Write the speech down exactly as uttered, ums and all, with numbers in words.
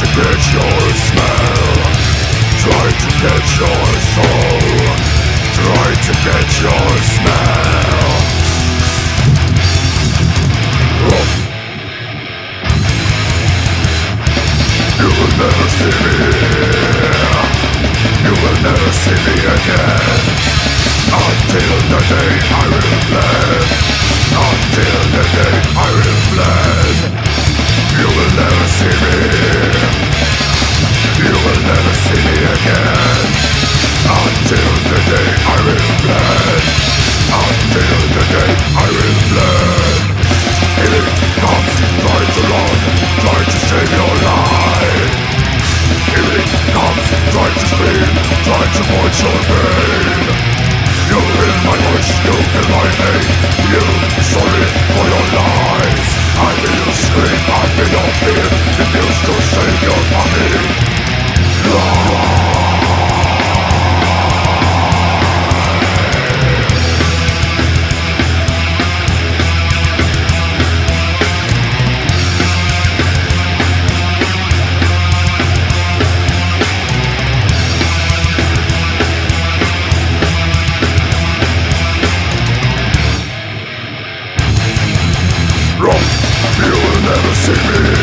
to get your smell, try to get your soul, try to get your smell. Oh. You will never see me, you will never see me again, until the day I will bleed, until the day I will bleed. You will never see me, you will never see me again, until the day I will bleed, until the day I will bleed. If it comes, try to run, try to save your life. If it comes, try to scream, try to voice your pain. You hear my voice, you feel my pain, you sorry for your lies. I feel your scream, I feel your fear, refuse to save your body. You will never see me.